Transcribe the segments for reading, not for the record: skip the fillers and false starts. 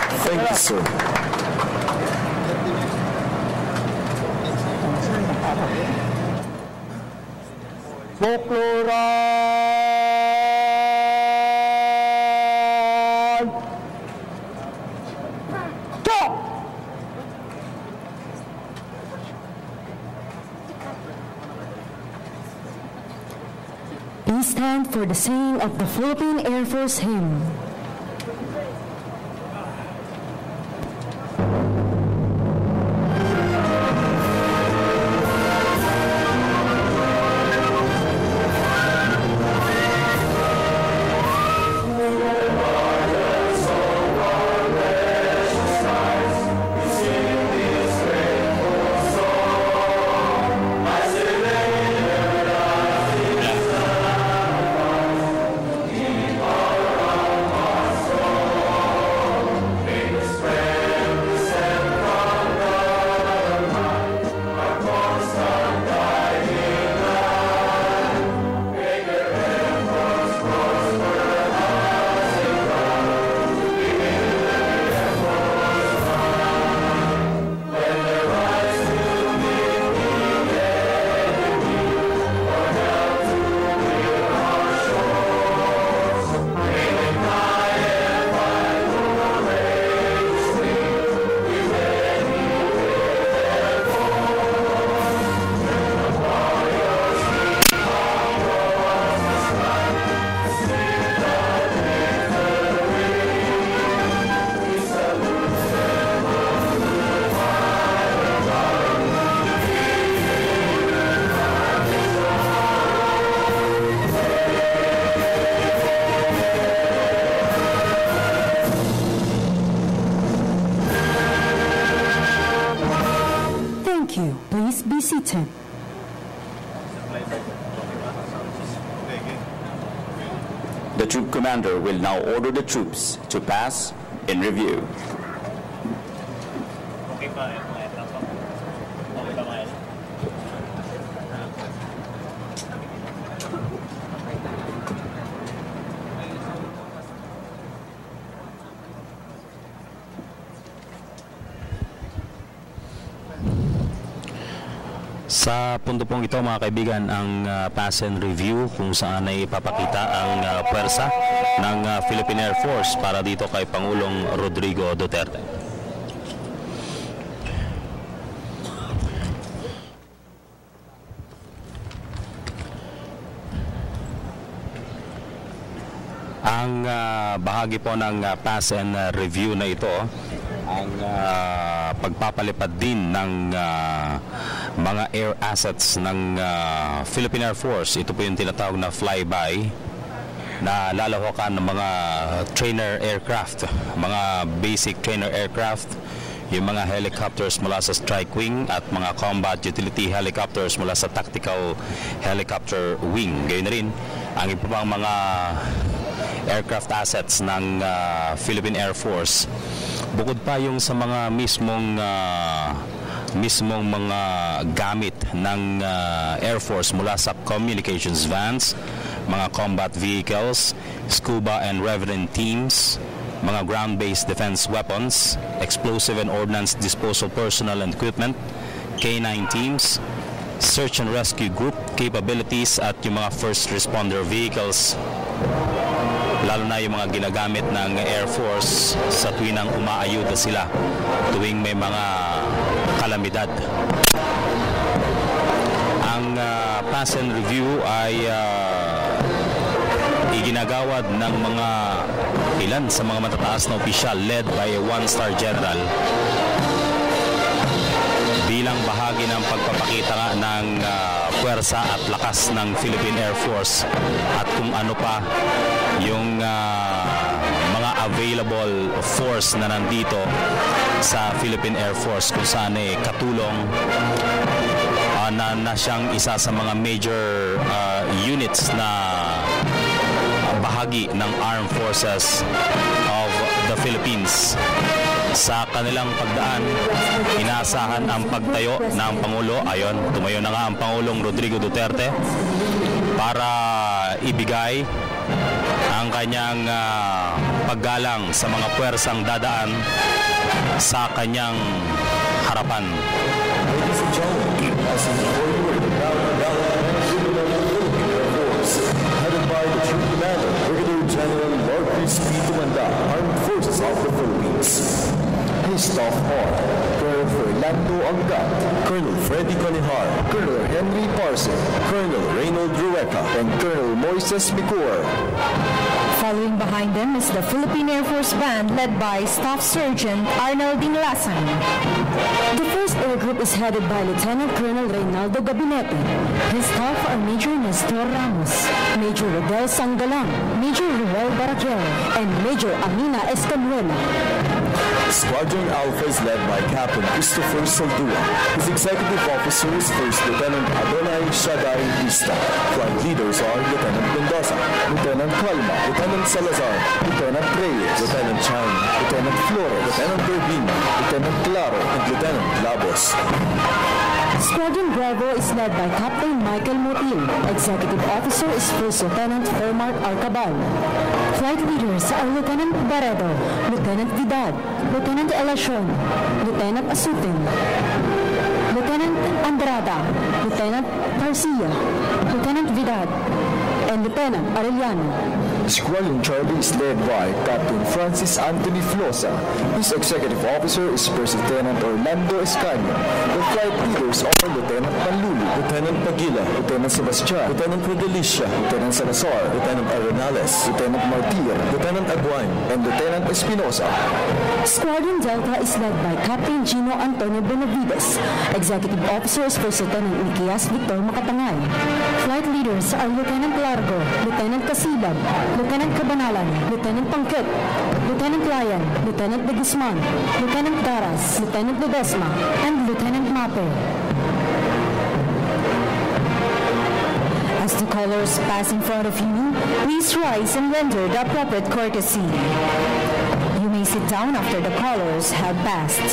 Thank you, sir. Bukluran! Go! Please stand for the singing of the Philippine Air Force hymn. Please be seated. The troop commander will now order the troops to pass in review. Sa punto pong ito mga kaibigan, ang pass and review kung saan ay ipapakita ang puwersa ng Philippine Air Force para dito kay Pangulong Rodrigo Duterte. Ang bahagi po ng pass and review na ito, ang pagpapalipad din ng mga air assets ng Philippine Air Force. Ito po yung tinatawag na flyby na lalawakan ng mga trainer aircraft, mga basic trainer aircraft, yung mga helicopters mula sa Strike Wing at mga combat utility helicopters mula sa Tactical Helicopter Wing. Gayun na rin ang iba pang mga aircraft assets ng Philippine Air Force. Bukod pa yung sa mga mismong mga gamit ng Air Force mula sa communications vans, mga combat vehicles, scuba and revenant teams, mga ground-based defense weapons, explosive and ordnance disposal personnel and equipment, K9 teams, search and rescue group capabilities at yung mga first responder vehicles, lalo na yung mga ginagamit ng Air Force sa tuwing nang umaayuda sila tuwing may mga kalamidad. Ang pass and review ay iginagawad ng mga ilan sa mga matataas na opisyal led by a one-star general bilang bahagi ng pagpapakita nga ng puwersa at lakas ng Philippine Air Force at kung ano pa yung mga available force na nandito sa Philippine Air Force kung saan katulong na siyang isa sa mga major units na bahagi ng Armed Forces of the Philippines. Sa kanilang pagdaan, inaasahan ang pagtayo ng Pangulo. Ayon, tumayo na nga ang Pangulong Rodrigo Duterte para ibigay ang kanyang paggalang sa mga puwersang dadaan sa kanyang harapan. Ladies and gentlemen, passing before you are the Philippine Air Force, headed by the Troop Commander, Brigadier General Marquis P. Tumanda, Armed Forces of the Philippines. His staff are Colonel Fernando Angat, Colonel Freddy Conihar, Colonel Henry Parson, Colonel Reynold Rueca, and Colonel Moises Micor. Following behind them is the Philippine Air Force Band led by Staff Sergeant Arnold Dinglasan. The first air group is headed by Lieutenant Colonel Reynaldo Gabinete. His staff are Major Nestor Ramos, Major Rodel Sanggalang, Major Ruel Baraquel, and Major Amina Escanuela. Squadron Alpha is led by Captain Christopher Saldua. His executive officer is First Lieutenant Adonai Shaddai Vista. Flight leaders are Lieutenant Mendoza, Lieutenant Calma, Lieutenant Salazar, Lieutenant Reyes, Lieutenant Chan, Lieutenant Flores, Lieutenant Urbina, Lieutenant Claro, and Lieutenant Labos. Squadron Bravo is led by Captain Michael Motil. Executive officer is First Lieutenant Fermart Arcabal. Flight leaders are Lieutenant Barredo, Lieutenant Vidal, Lieutenant Elacion, Lieutenant Asutin, Lieutenant Andrada, Lieutenant Garcia, Lieutenant Vidal, and Lieutenant Arellano. Squadron Charlie is led by Captain Francis Anthony Flosa. His executive officer is First Lieutenant Orlando Escaño. The flight leaders are Lieutenant Panluli, Lieutenant Pagila, Lieutenant Sebastian, Lieutenant Rodelicia, Lieutenant Salazar, Lieutenant Arenales, Lieutenant Martir, Lieutenant Aguan, and Lieutenant Espinosa. Squadron Delta is led by Captain Gino Antonio Benavides. Executive officer is First Lieutenant Nikias Victor Makatangay. Flight leaders are Lieutenant Largo, Lieutenant Casilab, Lieutenant Cabanalan, Lieutenant Pangkit, Lieutenant Layan, Lieutenant De Guzman, Lieutenant Daras, Lieutenant Ledesma, and Lieutenant Mape. As the callers pass in front of you, please rise and render the appropriate courtesy. You may sit down after the callers have passed.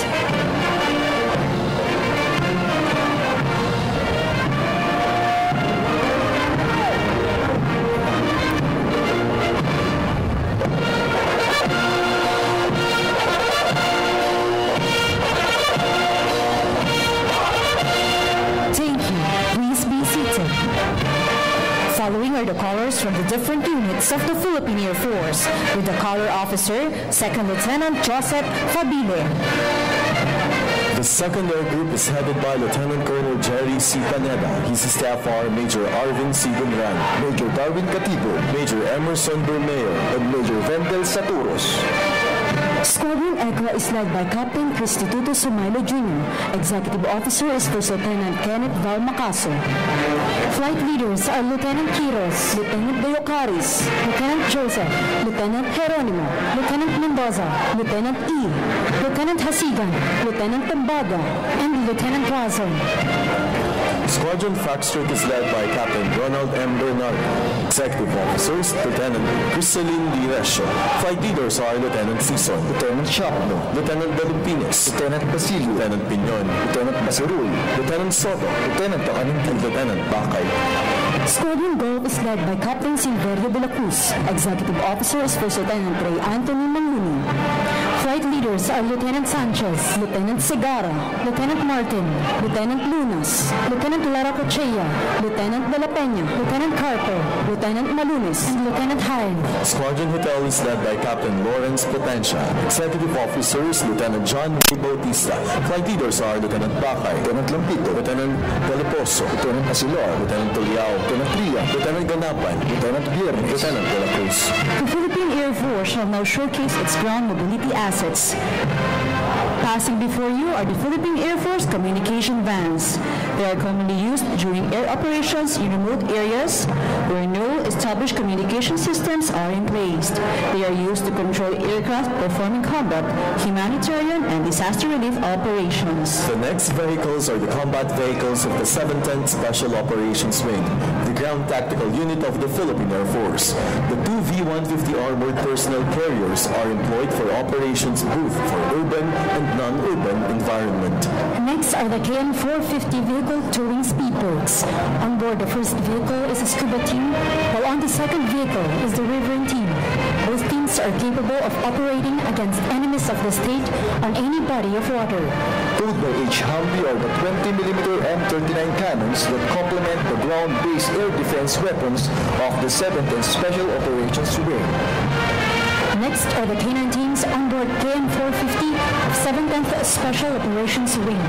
Following are the callers from the different units of the Philippine Air Force, with the caller officer, Second Lieutenant Joseph Fabile. The second air group is headed by Lieutenant Colonel Jerry C. Paneda. His staff are Major Arvin C. Bunran, Major Darwin Catibo, Major Emerson Bermeo, and Major Vendel Saturos. Squadron Echo is led by Captain Cristituto Sumailo Jr. Executive officer is First Lieutenant Kenneth Val Macaso. Flight leaders are Lieutenant Quiros, Lieutenant Deocaris, Lieutenant Joseph, Lieutenant Geronimo, Lieutenant Mendoza, Lieutenant E, Lieutenant Hasigan, Lieutenant Tambaga, and Lieutenant Razon. Squadron Foxtrot is led by Captain Ronald M. Bernard. Executive officers, Lieutenant Crisalin D. Resio. Flight leaders are Lieutenant Sison, Lieutenant Chapno, Lieutenant Belupines, Lieutenant Basilio, Lieutenant Piñon, Lieutenant Basurul, Lieutenant Soto, Lieutenant Tacanin, and Lieutenant Bacay. Squadron Golf is led by Captain Silverio de la Cruz. Executive officer is First Lieutenant Ray Anthony Manluni. Flight leaders are Lieutenant Sanchez, Lieutenant Segara, Lieutenant Martin, Lieutenant Lunas, Lieutenant Lara Cochea, Lieutenant De La Peña, Lieutenant Carter, Lieutenant Malunis, and Lieutenant Hain. Squadron Hotel is led by Captain Lawrence Potencia. Executive officers, Lieutenant John May Bautista. Flight leaders are Lieutenant Bacay, Lieutenant Lampito, Lieutenant Deliposo, Lieutenant Asilor, Lieutenant Tuliao, Lieutenant Ria, Lieutenant Ganapan, Lieutenant Viernes, Lieutenant De La Cruz. The Philippine Air Force shall now showcase its ground mobility assets. Passing before you are the Philippine Air Force communication vans. They are commonly used during air operations in remote areas where no established communication systems are in place. They are used to control aircraft performing combat, humanitarian, and disaster relief operations. The next vehicles are the combat vehicles of the 710th Special Operations Wing, the ground tactical unit of the Philippine Air Force. The two V-150 armored personnel carriers are employed for operations both for urban and non-urban environment. Next are the KN-450 vehicle towing speedboats. On board the first vehicle is a scuba team, while on the second vehicle is the riverine team. Both teams are capable of operating against enemies of the state on any body of water. Towed by H. Humvee are the 20mm M39 cannons that complement the ground-based air defense weapons of the 7th and Special Operations Wing. Next are the K9 teams on board KN-450 of 7th Special Operations Wing.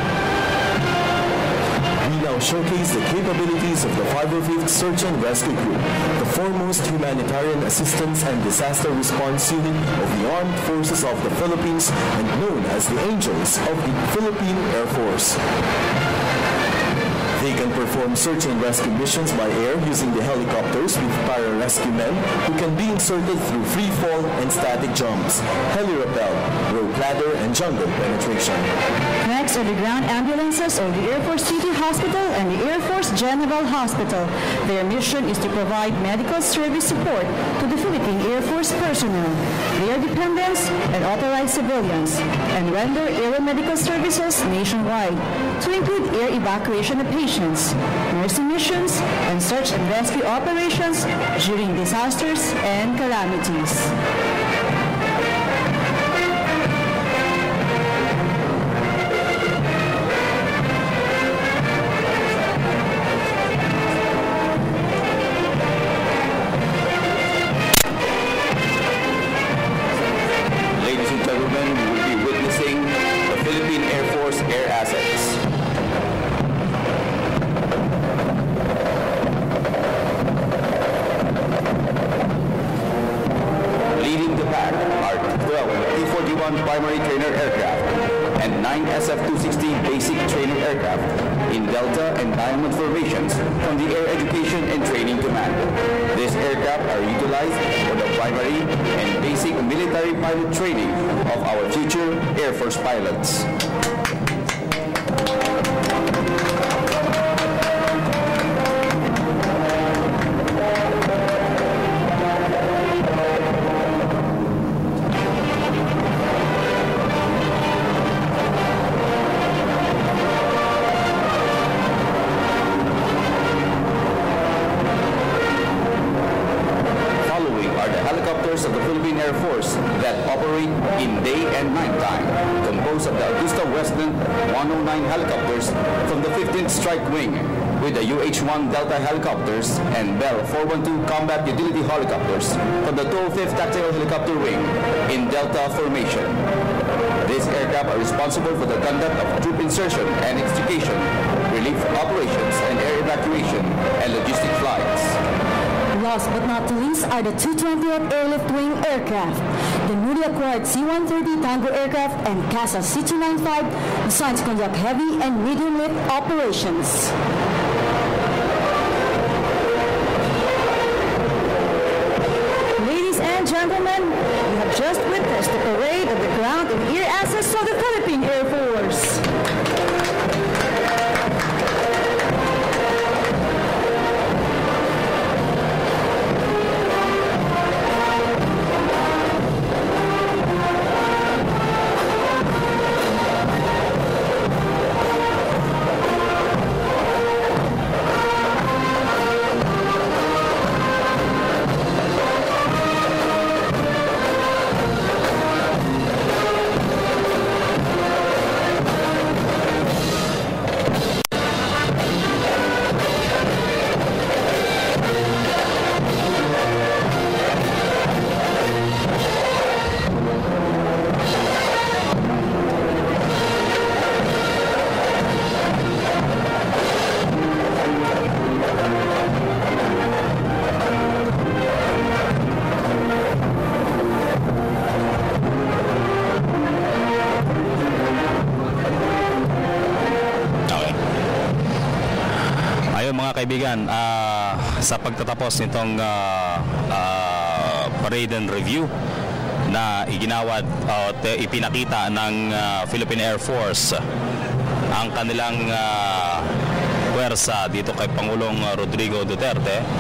We now showcase the capabilities of the 505th Search and Rescue Group, the foremost humanitarian assistance and disaster response unit of the Armed Forces of the Philippines and known as the Angels of the Philippine Air Force. They can perform search and rescue missions by air using the helicopters with para-rescue men who can be inserted through free fall and static jumps, heli-rappel, rope ladder, and jungle penetration. Next are the ground ambulances of the Air Force City Hospital and the Air Force General Hospital. Their mission is to provide medical service support to the Philippine Air Force personnel, their dependents, and authorized civilians, and render aeromedical services nationwide, to include air evacuation of patients, nursing missions, and search and rescue operations during disasters and calamities. Ladies and gentlemen, we will be witnessing the Philippine Air Force air assets. Leading the pack are 12 T-41 primary trainer aircraft and 9 SF-260 basic trainer aircraft in Delta and Diamond formations from the Air Education and Training Command. These aircraft are utilized for the primary and basic military pilot training of our future Air Force pilots. Of the Philippine Air Force that operate in day and night time, composed of the Augusta Westland 109 helicopters from the 15th Strike Wing, with the UH-1 Delta helicopters and Bell 412 Combat Utility helicopters from the 205th Tactical Helicopter Wing in Delta formation. These aircraft are responsible for the conduct of troop insertion and extrication, relief operations, and air evacuation and logistic flights. Last but not least are the 220th Airlift Wing aircraft, the newly acquired C-130 Tango aircraft and CASA C-295 designed to conduct heavy and medium lift operations. Ladies and gentlemen, we have just witnessed the parade of the ground and air assets of the Philippine Air Force. Kaibigan, sa pagtatapos nitong parade and review na iginawad at ipinakita ng Philippine Air Force ang kanilang puwersa dito kay Pangulong Rodrigo Duterte,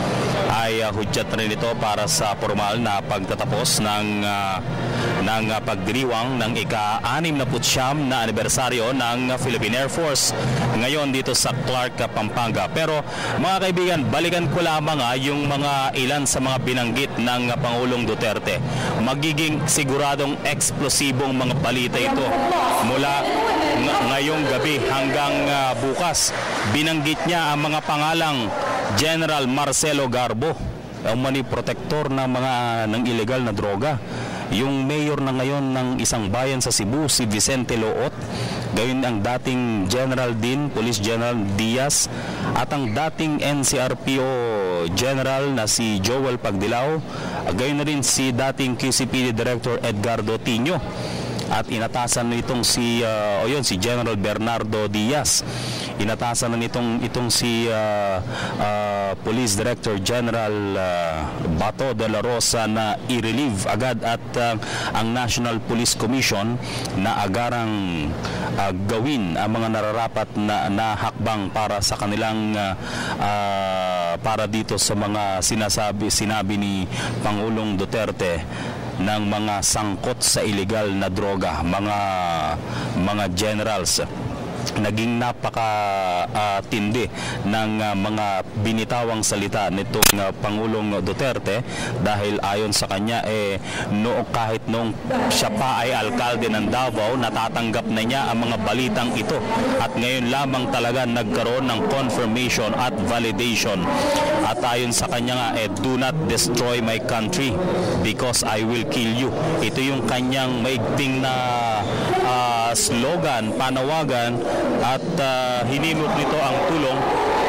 ay hudyat rin ito para sa formal na pagtatapos ng pagdiriwang ng ika-69 na anibersaryo ng Philippine Air Force ngayon dito sa Clark, Pampanga. Pero mga kaibigan, balikan ko lamang yung mga ilan sa mga binanggit ng Pangulong Duterte. Magiging siguradong eksplosibong mga balita ito mula ngayong gabi hanggang bukas. Binanggit niya ang mga pangalang General Marcelo Garbo, ang money protector ng illegal na droga. Yung mayor na ngayon ng isang bayan sa Cebu, si Vicente Loot, gayon ang dating General din, Police General Diaz, at ang dating NCRPO General na si Joel Pagdilao, gayon na rin si dating QCPD Director Edgardo Tino, at inatasan nitong si General Bernardo Diaz. Inatasan na itong si Police Director General Bato de la Rosa na i-relieve agad, at ang National Police Commission na agarang gawin ang mga nararapat na hakbang para sa kanilang para dito sa mga sinabi ni Pangulong Duterte ng mga sangkot sa illegal na droga, mga generals. Naging napaka-tindi ng mga binitawang salita nitong Pangulong Duterte, dahil ayon sa kanya kahit noong siya pa ay alkalde ng Davao, natatanggap na niya ang mga balitang ito, at ngayon lamang talaga nagkaroon ng confirmation at validation. At ayon sa kanya nga, do not destroy my country because I will kill you. Ito yung kanyang maigting na slogan, panawagan, at hinimok nito ang tulong.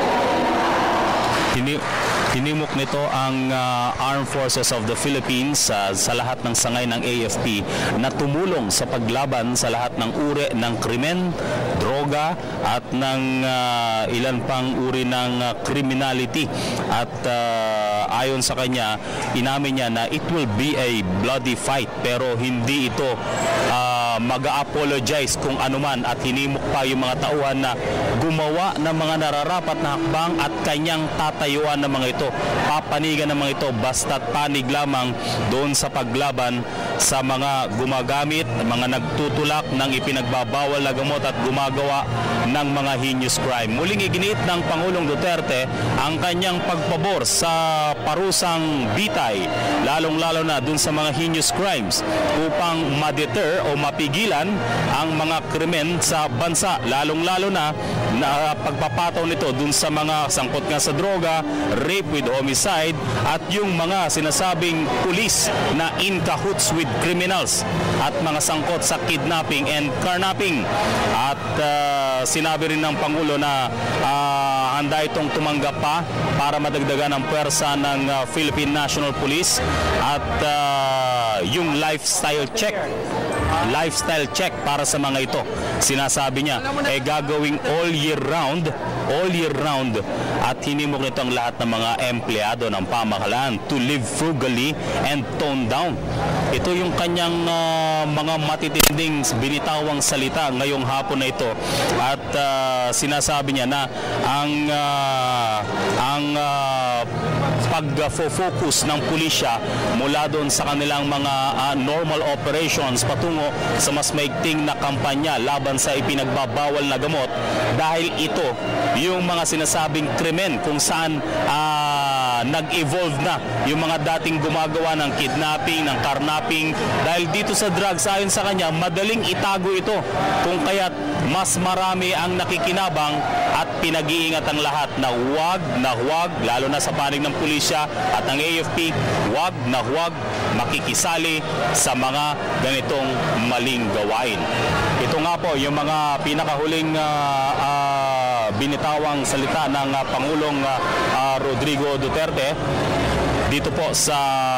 Hinimok nito ang Armed Forces of the Philippines sa lahat ng sangay ng AFP na tumulong sa paglaban sa lahat ng uri ng krimen, droga, at ng ilan pang uri ng criminality. At ayon sa kanya, inamin niya na it will be a bloody fight, pero hindi ito mag-apologize kung anuman, at hinimok pa yung mga tauhan na gumawa ng mga nararapat na hakbang at kanyang tatayuan ng mga ito, papanigan ng mga ito, basta't panig lamang doon sa paglaban sa mga gumagamit, mga nagtutulak ng ipinagbabawal na gamot at gumagawa ng mga heinous crime. Muling iginiit ng Pangulong Duterte ang kanyang pagpabor sa parusang bitay, lalong-lalo na doon sa mga heinous crimes, upang ma-deter o mapigilan ang mga krimen sa bansa, lalong-lalo na pagpapataw nito dun sa mga sangkot nga sa droga, rape with homicide, at yung mga sinasabing pulis na in cahoots with criminals, at mga sangkot sa kidnapping and carnapping. At sinabi rin ng Pangulo na handa itong tumanggap pa para madagdagan ang pwersa ng Philippine National Police, at yung lifestyle check para sa mga ito, sinasabi niya gagawing all year round, at hinimok nito ang lahat ng mga empleyado ng pamahalaan to live frugally and tone down. Ito yung kanyang mga matitinding binitawang salita ngayong hapon na ito, at sinasabi niya na ang pag-focus ng pulisya mula doon sa kanilang mga normal operations patungo sa mas maigting na kampanya laban sa ipinagbabawal na gamot, dahil ito yung mga sinasabing krimen kung saan nag-evolve na yung mga dating gumagawa ng kidnapping, ng carnapping, dahil dito sa drugs, ayon sa kanya, madaling itago ito, kung kaya't mas marami ang nakikinabang, at pinag-iingat ang lahat na huwag, lalo na sa panig ng pulisya at ng AFP, huwag makikisali sa mga ganitong maling gawain. Ito nga po yung mga pinakahuling binitawang salita ng Pangulong Rodrigo Duterte dito po sa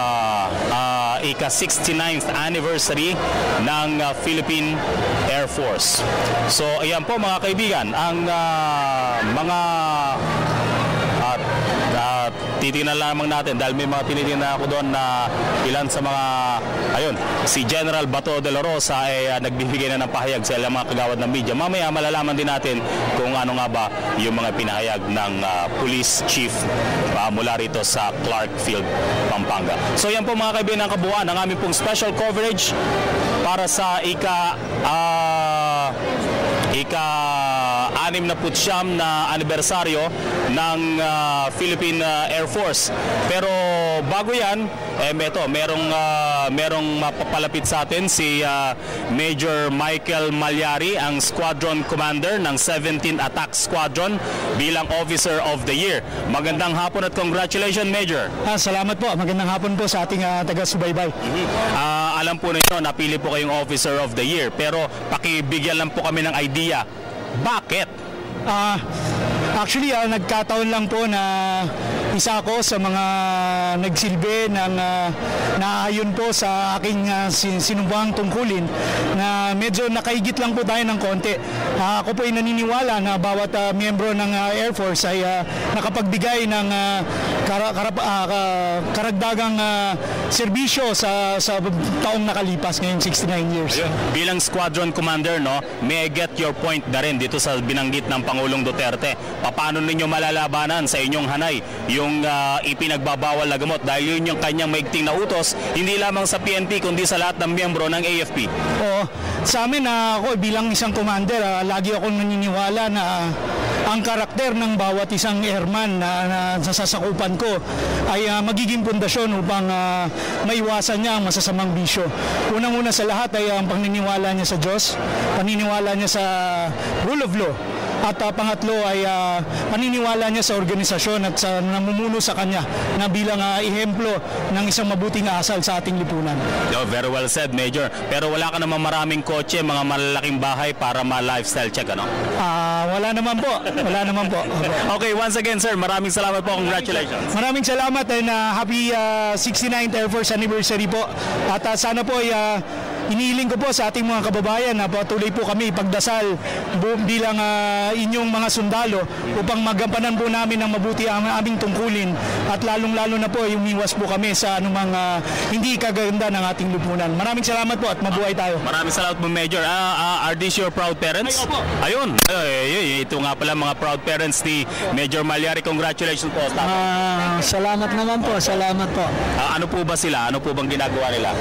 ika-69th anniversary ng Philippine Air Force. So ayan po mga kaibigan, ang mga titingnan lamang natin dahil may mga tinitingnan ako doon na ilan sa mga, ayun, si General Bato de la Rosa ay nagbibigay na ng pahayag sa ilang mga kagawad ng media. Mamaya malalaman din natin kung ano nga ba yung mga pinahayag ng Police Chief mula rito sa Clark Field, Pampanga. So yan po mga kaibigan ng kabuuan ng aming pong special coverage para sa ika-69 na anibersaryo ng Philippine Air Force. Pero bago yan, merong mapapalapit sa atin si Major Michael Malyari, ang Squadron Commander ng 17th Attack Squadron bilang Officer of the Year. Magandang hapon at congratulations, Major. Salamat po. Magandang hapon po sa ating taga-subaybay. Alam po ninyo, napili po kayong Officer of the Year, pero pakibigyan lang po kami ng idea. Bakit? Actually, nagkataon lang po na isa ako sa mga nagsilbi ng naayon po sa aking sinubuhang tungkulin na medyo nakaigit lang po tayo ng konti. Ako po ay naniniwala na bawat miyembro ng Air Force ay nakapagbigay ng karagdagang serbisyo sa taong nakalipas ngayong 69 years. Bilang Squadron Commander, no, may I get your point na rin dito sa binanggit ng Pangulong Duterte. Paano ninyo malalabanan sa inyong hanay yung ipinagbabawal na gamot dahil yun yung kanyang maigting na utos, hindi lamang sa PNP kundi sa lahat ng miyembro ng AFP? Oo. Sa amin, ako bilang isang commander, lagi akong naniniwala na ang karakter ng bawat isang airman na sasakupan ko ay magiging pundasyon upang maiwasan niya ang masasamang bisyo. Unang-una sa lahat ay ang paniniwala niya sa Diyos, paniniwala niya sa rule of law. At pangatlo ay paniniwala niya sa organisasyon at sa namumuno sa kanya na bilang ehemplo ng isang mabuting asal sa ating lipunan. Very well said, Major. Pero wala ka naman maraming kotse, mga malalaking bahay para ma-lifestyle check, ano? Wala naman po. Wala naman po. Okay, once again, sir, maraming salamat po. Congratulations. Maraming salamat and happy 69th Air Force Anniversary po. At sana po ay iniiling ko po sa ating mga kababayan na patuloy po kami ipagdasal bilang inyong mga sundalo upang magampanan po namin ng mabuti ang aming tungkulin at lalong-lalo na po umiwas po kami sa anumang hindi kaganda ng ating lipunan. Maraming salamat po at mabuhay tayo. Maraming salamat po, Major. Are these your proud parents? Ay, opo. Ayun. Ito nga pala mga proud parents ni Major Malyari. Congratulations po. Salamat naman po. Salamat po. Ano po ba sila? Ano po bang ginagawa nila?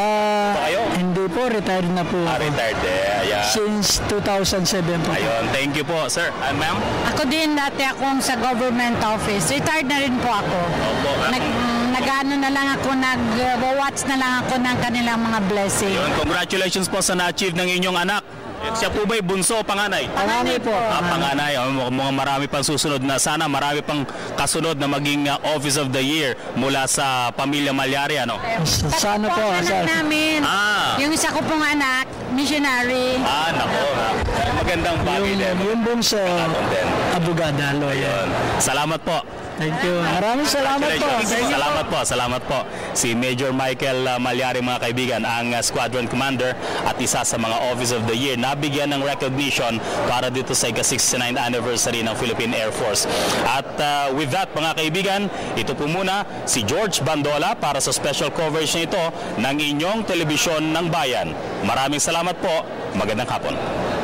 Kayo? Hindi po, retired na po. Retired ayan. Since 2007 po. Ayun, thank you po, sir. Ma'am? Ako din, dati akong sa government office. Retired na rin po ako. Opo. Nag-ano na lang ako, nag-watch na lang ako ng kanilang mga blessing. Ayun, congratulations po sa na-achieve ng inyong anak. Siya po ba'y bunso o panganay? Panganay po. Panganay. Mga marami pang susunod na sana, marami pang kasunod na maging Office of the Year mula sa pamilya Malyari, ano? Sana po. Anak namin. Yung isa ko pong anak, missionary. Nako. Magandang bagay din. Yung bunso, abogada, lawyer. Salamat po. Thank you. Maraming salamat po. Salamat po. Si Major Michael Malyari, mga kaibigan, ang Squadron Commander at isa sa mga Office of the Year, nabigyan ng recognition para dito sa ika-69th anniversary ng Philippine Air Force. At with that, mga kaibigan, ito po muna si George Bandola para sa special coverage nito ng inyong telebisyon ng bayan. Maraming salamat po. Magandang hapon.